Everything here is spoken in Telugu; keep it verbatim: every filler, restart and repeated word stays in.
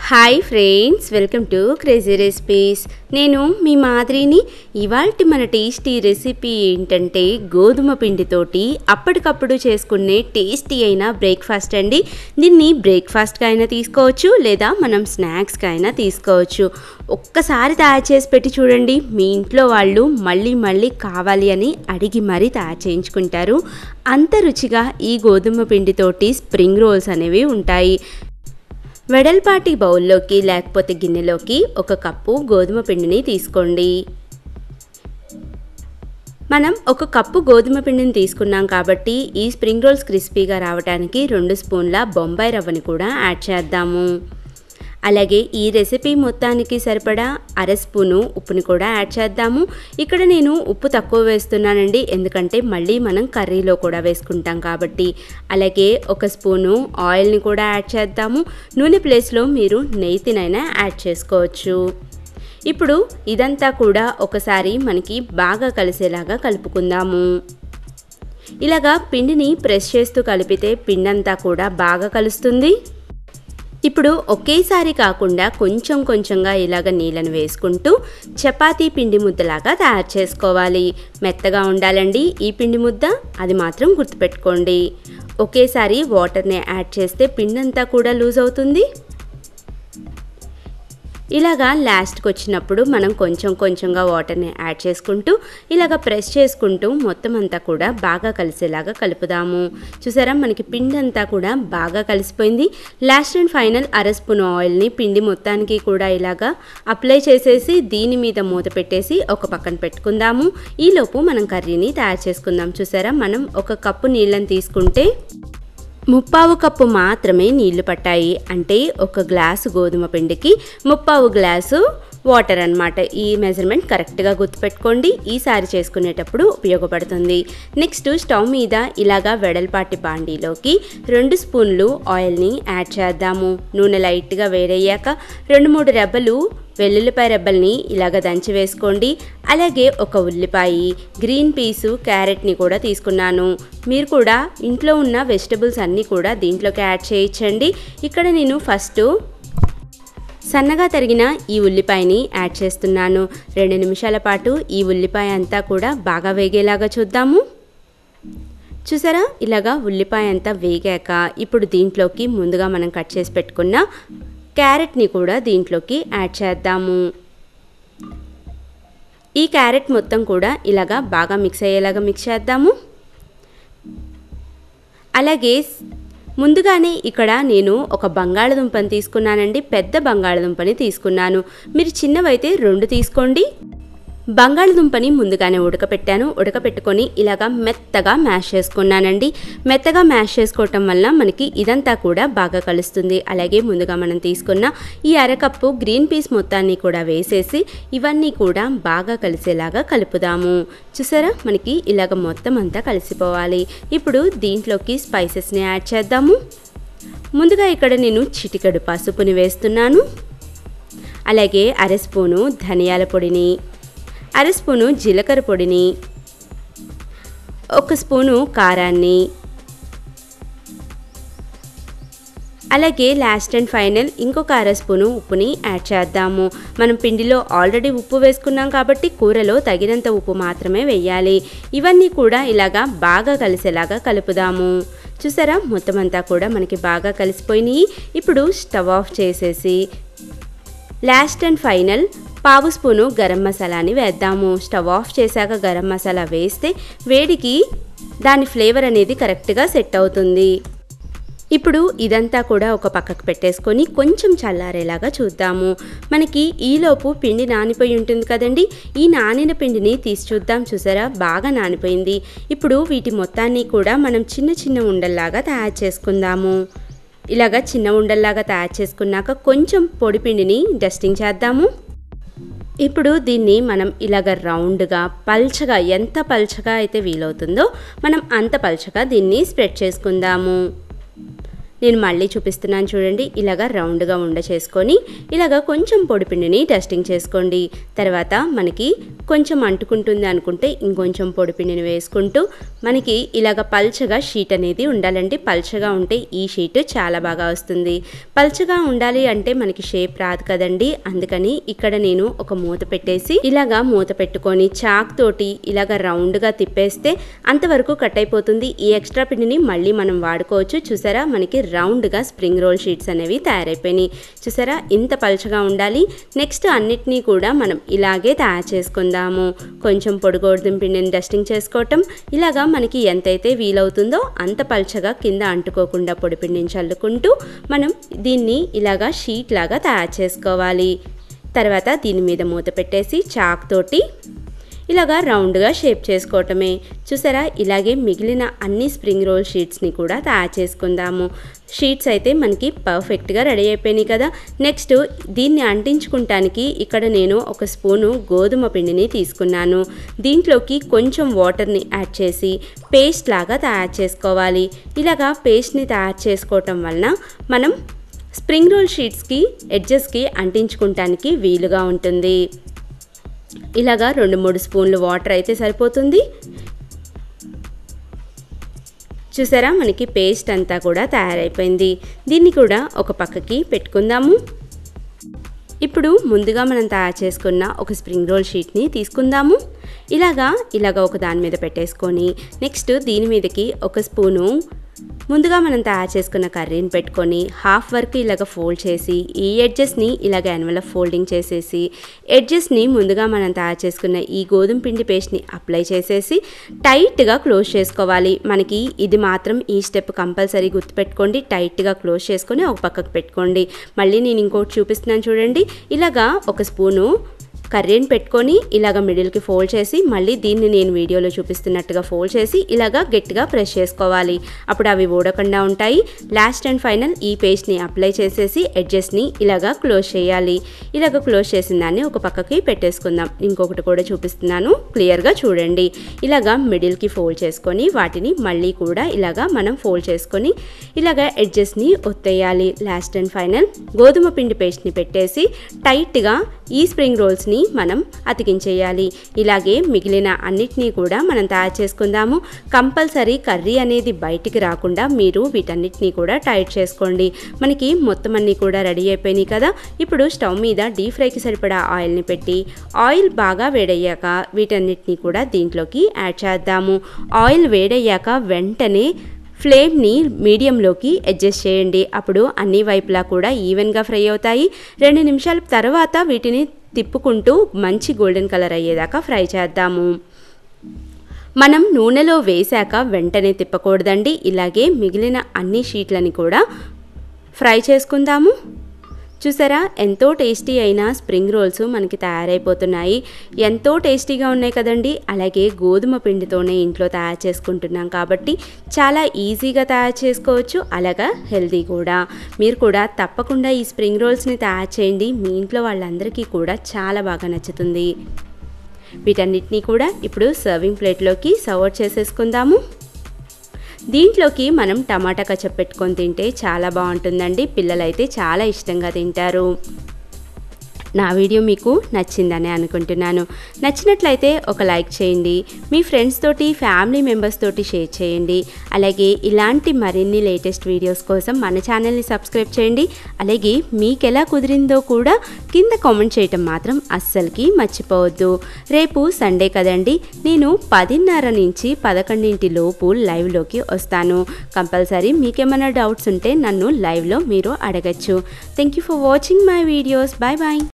Hi friends, welcome to crazy recipes. నేను మీ మాదిరిని. ఇవాల్టి మన టేస్టీ రెసిపీ ఏంటంటే గోధుమ పిండితోటి అప్పటికప్పుడు చేసుకునే టేస్టీ అయిన బ్రేక్ఫాస్ట్ అండి. దీన్ని బ్రేక్ఫాస్ట్గా అయినా తీసుకోవచ్చు, లేదా మనం స్నాక్స్గా అయినా తీసుకోవచ్చు. ఒక్కసారి తయారు చేసి పెట్టి చూడండి, మీ ఇంట్లో వాళ్ళు మళ్ళీ మళ్ళీ కావాలి అని అడిగి మరీ తయారు చేయించుకుంటారు. అంత రుచిగా ఈ గోధుమ పిండితోటి స్ప్రింగ్ రోల్స్ అనేవి ఉంటాయి. వెడల్పాటి బౌల్లోకి లేకపోతే గిన్నెలోకి ఒక కప్పు గోధుమ పిండిని తీసుకోండి. మనం ఒక కప్పు గోధుమ పిండిని తీసుకున్నాం కాబట్టి ఈ స్ప్రింగ్ రోల్స్ క్రిస్పీగా రావడానికి రెండు స్పూన్ల బొంబాయి రవ్వని కూడా యాడ్ చేద్దాము. అలాగే ఈ రెసిపీ మొత్తానికి సరిపడా అర స్పూను ఉప్పుని కూడా యాడ్ చేద్దాము. ఇక్కడ నేను ఉప్పు తక్కువ వేస్తున్నానండి, ఎందుకంటే మళ్ళీ మనం కర్రీలో కూడా వేసుకుంటాం కాబట్టి. అలాగే ఒక స్పూను ఆయిల్ని కూడా యాడ్ చేద్దాము. నూనె ప్లేస్లో మీరు నెయ్యినైనా యాడ్ చేసుకోవచ్చు. ఇప్పుడు ఇదంతా కూడా ఒకసారి మనకి బాగా కలిసేలాగా కలుపుకుందాము. ఇలాగా పిండిని ప్రెస్ చేస్తూ కలిపితే పిండి అంతా కూడా బాగా కలుస్తుంది. ఇప్పుడు ఒకేసారి కాకుండా కొంచెం కొంచెంగా ఇలాగ నీళ్ళను వేసుకుంటూ చపాతీ పిండి ముద్దలాగా తయారు చేసుకోవాలి. మెత్తగా ఉండాలండి ఈ పిండి ముద్ద, అది మాత్రం గుర్తుపెట్టుకోండి. ఒకేసారి వాటర్ని యాడ్ చేస్తే పిండి అంతా కూడా లూజ్ అవుతుంది. ఇలాగా లాస్ట్కి వచ్చినప్పుడు మనం కొంచెం కొంచెంగా వాటర్ని యాడ్ చేసుకుంటూ ఇలాగ ప్రెస్ చేసుకుంటూ మొత్తం అంతా కూడా బాగా కలిసేలాగా కలుపుదాము. చూసారా, మనకి పిండి అంతా కూడా బాగా కలిసిపోయింది. లాస్ట్ అండ్ ఫైనల్ అర స్పూన్ ఆయిల్ని పిండి మొత్తానికి కూడా ఇలాగా అప్లై చేసేసి దీని మీద మూత పెట్టేసి ఒక పక్కన పెట్టుకుందాము. ఈలోపు మనం కర్రీని తయారు చేసుకుందాం. చూసారా, మనం ఒక కప్పు నీళ్ళని తీసుకుంటే ముప్పావు కప్పు మాత్రమే నీళ్లు పట్టాయి. అంటే ఒక గ్లాసు గోధుమ పిండికి ముప్పావు గ్లాసు వాటర్ అన్నమాట. ఈ మెజర్మెంట్ కరెక్ట్గా గుర్తుపెట్టుకోండి, ఈసారి చేసుకునేటప్పుడు ఉపయోగపడుతుంది. నెక్స్ట్ స్టవ్ మీద ఇలాగా వెడల్పాటి బాండీలోకి రెండు స్పూన్లు ఆయిల్ని యాడ్ చేద్దాము. నూనె లైట్గా వేడయ్యాక రెండు మూడు రెబ్బలు వెల్లుల్లిపాయ రెబ్బల్ని ఇలాగ దంచి వేసుకోండి. అలాగే ఒక ఉల్లిపాయ, గ్రీన్ పీసు, క్యారెట్ని కూడా తీసుకున్నాను. మీరు కూడా ఇంట్లో ఉన్న వెజిటబుల్స్ అన్నీ కూడా దీంట్లోకి యాడ్ చేయించండి. ఇక్కడ నేను ఫస్ట్ సన్నగా తరిగిన ఈ ఉల్లిపాయని యాడ్ చేస్తున్నాను. రెండు నిమిషాల పాటు ఈ ఉల్లిపాయ అంతా కూడా బాగా వేగేలాగా చూద్దాము. చూసారా, ఇలాగా ఉల్లిపాయ అంతా వేగాక ఇప్పుడు దీంట్లోకి ముందుగా మనం కట్ చేసి పెట్టుకున్న క్యారెట్ని కూడా దీంట్లోకి యాడ్ చేద్దాము. ఈ క్యారెట్ మొత్తం కూడా ఇలాగా బాగా మిక్స్ అయ్యేలాగా మిక్స్ చేద్దాము. అలాగే ముందుగానే ఇక్కడ నేను ఒక బంగాళదుంపని తీసుకున్నానండి. పెద్ద బంగాళదుంపని తీసుకున్నాను. మీరు చిన్నవైతే రెండు తీసుకోండి. బంగాళదుంపని ముందుగానే ఉడకపెట్టాను. ఉడకపెట్టుకొని ఇలాగా మెత్తగా మ్యాష్ చేసుకున్నానండి. మెత్తగా మ్యాష్ చేసుకోవటం వల్ల మనకి ఇదంతా కూడా బాగా కలుస్తుంది. అలాగే ముందుగా మనం తీసుకున్న ఈ అరకప్పు గ్రీన్ పీస్ మొత్తాన్ని కూడా వేసేసి ఇవన్నీ కూడా బాగా కలిసేలాగా కలుపుదాము. చూసారా, మనకి ఇలాగ మొత్తం అంతా కలిసిపోవాలి. ఇప్పుడు దీంట్లోకి స్పైసెస్ని యాడ్ చేద్దాము. ముందుగా ఇక్కడ నేను చిటికెడు పసుపుని వేస్తున్నాను. అలాగే అర స్పూను ధనియాల పొడిని, అర స్పూను జీలకర్ర పొడిని, ఒక స్పూను కారాన్ని, అలాగే లాస్ట్ అండ్ ఫైనల్ ఇంకొక అర స్పూను ఉప్పుని యాడ్ చేద్దాము. మనం పిండిలో ఆల్రెడీ ఉప్పు వేసుకున్నాం కాబట్టి కూరలో తగినంత ఉప్పు మాత్రమే వేయాలి. ఇవన్నీ కూడా ఇలాగా బాగా కలిసేలాగా కలుపుదాము. చూసారా, మొత్తం అంతా కూడా మనకి బాగా కలిసిపోయినాయి. ఇప్పుడు స్టవ్ ఆఫ్ చేసేసి లాస్ట్ అండ్ ఫైనల్ పావు స్పూను గరం మసాలాని వేద్దాము. స్టవ్ ఆఫ్ చేశాక గరం మసాలా వేస్తే వేడికి దాని ఫ్లేవర్ అనేది కరెక్ట్గా సెట్ అవుతుంది. ఇప్పుడు ఇదంతా కూడా ఒక పక్కకు పెట్టేసుకొని కొంచెం చల్లారేలాగా చూద్దాము. మనకి ఈలోపు పిండి నానిపోయి ఉంటుంది కదండి. ఈ నానిన పిండిని తీసి చూద్దాం. చూసారా, బాగా నానిపోయింది. ఇప్పుడు వీటి మొత్తాన్ని కూడా మనం చిన్న చిన్న ఉండల్లాగా తయారు చేసుకుందాము. ఇలాగా చిన్న ఉండల్లాగా తయారు చేసుకున్నాక కొంచెం పొడి పిండిని డస్టింగ్ చేద్దాము. ఇప్పుడు దీన్ని మనం ఇలాగ రౌండ్గా పల్చగా, ఎంత పల్చగా అయితే వీలవుతుందో మనం అంత పల్చగా దీన్ని స్ప్రెడ్ చేసుకుందాము. నేను మళ్ళీ చూపిస్తున్నాను చూడండి. ఇలాగా రౌండ్గా ఉండ చేసుకొని ఇలాగా కొంచెం పొడిపిండిని డస్టింగ్ చేసుకోండి. తర్వాత మనకి కొంచెం అంటుకుంటుంది అనుకుంటే ఇంకొంచెం పొడిపిండిని వేసుకుంటూ మనకి ఇలాగ పల్చగా షీట్ అనేది ఉండాలండి. పల్చగా ఉంటే ఈ షీట్ చాలా బాగా వస్తుంది. పల్చగా ఉండాలి అంటే మనకి షేప్ రాదు కదండి. అందుకని ఇక్కడ నేను ఒక మూత పెట్టేసి ఇలాగా మూత పెట్టుకొని చాక్ తోటి ఇలాగ రౌండ్గా తిప్పేస్తే అంతవరకు కట్ అయిపోతుంది. ఈ ఎక్స్ట్రా పిండిని మళ్ళీ మనం వాడుకోవచ్చు. చూసారా మనకి రౌండ్గా స్ప్రింగ్ రోల్ షీట్స్ అనేవి తయారైపోయినాయి. చూసారా ఇంత పల్చగా ఉండాలి. నెక్స్ట్ అన్నిటినీ కూడా మనం ఇలాగే తయారు చేసుకుందాము. కొంచెం పొడి గోధుమ పిండిని డస్టింగ్ చేసుకోవటం, ఇలాగా మనకి ఎంతైతే వీలవుతుందో అంత పల్చగా కింద అంటుకోకుండా పొడి పిండిని చల్లుకుంటూ మనం దీన్ని ఇలాగా షీట్ లాగా తయారు చేసుకోవాలి. తర్వాత దీని మీద మూత పెట్టేసి చాక్ తోటి ఇలాగా రౌండ్గా షేప్ చేసుకోవటమే. చూసారా ఇలాగే మిగిలిన అన్ని స్ప్రింగ్ రోల్ షీట్స్ని కూడా తయారు చేసుకుందాము. షీట్స్ అయితే మనకి పర్ఫెక్ట్గా రెడీ అయిపోయినాయి కదా. నెక్స్ట్ దీన్ని అంటించుకుంటానికి ఇక్కడ నేను ఒక స్పూను గోధుమ పిండిని తీసుకున్నాను. దీంట్లోకి కొంచెం వాటర్ని యాడ్ చేసి పేస్ట్ లాగా తయారు చేసుకోవాలి. ఇలాగా పేస్ట్ని తయారు చేసుకోవటం వలన మనం స్ప్రింగ్ రోల్ షీట్స్కి ఎడ్జెస్కి అంటించుకుంటానికి వీలుగా ఉంటుంది. ఇలాగా రెండు మూడు స్పూన్లు వాటర్ అయితే సరిపోతుంది. చూసారా మనకి పేస్ట్ అంతా కూడా తయారైపోయింది. దీన్ని కూడా ఒక పక్కకి పెట్టుకుందాము. ఇప్పుడు ముందుగా మనం తయారు చేసుకున్న ఒక స్ప్రింగ్ రోల్ షీట్ని తీసుకుందాము. ఇలాగా ఇలాగా ఒక దాని మీద పెట్టేసుకొని నెక్స్ట్ దీని మీదకి ఒక స్పూను ముందుగా మనం తయారు చేసుకున్న కర్రీని పెట్టుకొని హాఫ్ వరకు ఇలాగ ఫోల్డ్ చేసి ఈ ఎడ్జెస్ని ఇలాగ ఎన్వలప్ ఫోల్డింగ్ చేసేసి ఎడ్జెస్ని ముందుగా మనం తయారు చేసుకున్న ఈ గోధుమ పిండి పేస్ట్ని అప్లై చేసేసి టైట్గా క్లోజ్ చేసుకోవాలి. మనకి ఇది మాత్రం ఈ స్టెప్ కంపల్సరీ గుర్తుపెట్టుకోండి. టైట్గా క్లోజ్ చేసుకొని ఒక పక్కకు పెట్టుకోండి. మళ్ళీ నేను ఇంకోటి చూపిస్తున్నాను చూడండి. ఇలాగా ఒక స్పూను కర్రీని పెట్టుకొని ఇలాగ మిడిల్కి ఫోల్డ్ చేసి మళ్ళీ దీన్ని నేను వీడియోలో చూపిస్తున్నట్టుగా ఫోల్డ్ చేసి ఇలాగ గట్టిగా ప్రెస్ చేసుకోవాలి. అప్పుడు అవి ఊడకుండా ఉంటాయి. లాస్ట్ అండ్ ఫైనల్ ఈ పేస్ట్ని అప్లై చేసేసి ఎడ్జెస్ని ఇలాగ క్లోజ్ చేయాలి. ఇలాగ క్లోజ్ చేసిన దాన్ని ఒక పక్కకి పెట్టేసుకుందాం. ఇంకొకటి కూడా చూపిస్తున్నాను క్లియర్గా చూడండి. ఇలాగ మిడిల్కి ఫోల్డ్ చేసుకొని వాటిని మళ్ళీ కూడా ఇలాగ మనం ఫోల్డ్ చేసుకొని ఇలాగ ఎడ్జెస్ని ఒత్తేయాలి. లాస్ట్ అండ్ ఫైనల్ గోధుమ పిండి పేస్ట్ని పెట్టేసి టైట్గా ఈ స్ప్రింగ్ రోల్స్ని మనం అతికించేయాలి. ఇలాగే మిగిలిన అన్నిటినీ కూడా మనం తయారు చేసుకుందాము. కంపల్సరీ కర్రీ అనేది బయటికి రాకుండా మీరు వీటన్నిటినీ కూడా టైట్ చేసుకోండి. మనకి మొత్తం అన్నీ కూడా రెడీ అయిపోయినాయి కదా. ఇప్పుడు స్టవ్ మీద డీప్ ఫ్రైకి సరిపడా ఆయిల్ని పెట్టి ఆయిల్ బాగా వేడయ్యాక వీటన్నిటినీ కూడా దీంట్లోకి యాడ్ చేద్దాము. ఆయిల్ వేడయ్యాక వెంటనే ఫ్లేమ్ని మీడియంలోకి అడ్జస్ట్ చేయండి. అప్పుడు అన్ని వైపులా కూడా ఈవెన్గా ఫ్రై అవుతాయి. రెండు నిమిషాల తర్వాత వీటిని తిప్పుకుంటూ మంచి గోల్డెన్ కలర్ అయ్యేదాకా ఫ్రై చేద్దాము. మనం నూనెలో వేశాక వెంటనే తిప్పకూడదండి. ఇలాగే మిగిలిన అన్ని షీట్లని కూడా ఫ్రై చేసుకుందాము. చూసారా ఎంతో టేస్టీ అయిన స్ప్రింగ్ రోల్స్ మనకి తయారైపోతున్నాయి. ఎంతో టేస్టీగా ఉన్నాయి కదండి. అలాగే గోధుమ పిండితోనే ఇంట్లో తయారు చేసుకుంటున్నాం కాబట్టి చాలా ఈజీగా తయారు చేసుకోవచ్చు. అలాగా హెల్తీ కూడా. మీరు కూడా తప్పకుండా ఈ స్ప్రింగ్ రోల్స్ని తయారు చేయండి. మీ ఇంట్లో వాళ్ళందరికీ కూడా చాలా బాగా నచ్చుతుంది. వీటన్నిటినీ కూడా ఇప్పుడు సర్వింగ్ ప్లేట్లోకి సర్వ్ చేసేసుకుందాము. దీంట్లోకి మనం టమాటా కచప్ పెట్టుకొని తింటే చాలా బాగుంటుందండి. పిల్లలైతే చాలా ఇష్టంగా తింటారు. నా వీడియో మీకు నచ్చిందని అనుకుంటున్నాను. నచ్చినట్లయితే ఒక లైక్ చేయండి. మీ ఫ్రెండ్స్ తోటి ఫ్యామిలీ మెంబర్స్ తోటి షేర్ చేయండి. అలాగే ఇలాంటి మరిన్ని లేటెస్ట్ వీడియోస్ కోసం మన ఛానల్ని సబ్స్క్రైబ్ చేయండి. అలాగే మీకు ఎలా కుదిరిందో కూడా కింద కామెంట్ చేయటం మాత్రం అస్సలకి మర్చిపోవద్దు. రేపు సండే కదండి. నేను పదిన్నర నుంచి పదకొండింటి లోపు లైవ్లోకి వస్తాను. కంపల్సరీ మీకేమైనా డౌట్స్ ఉంటే నన్ను లైవ్లో మీరు అడగచ్చు. Thank you for watching my videos. Bye bye.